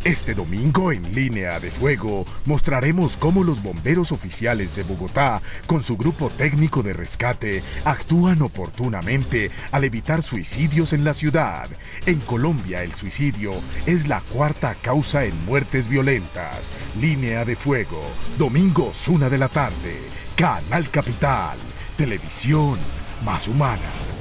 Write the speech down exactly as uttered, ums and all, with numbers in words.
Este domingo en Línea de Fuego mostraremos cómo los bomberos oficiales de Bogotá, con su grupo técnico de rescate, actúan oportunamente al evitar suicidios en la ciudad. En Colombia el suicidio es la cuarta causa en muertes violentas. Línea de Fuego, domingos una de la tarde, Canal Capital, televisión más humana.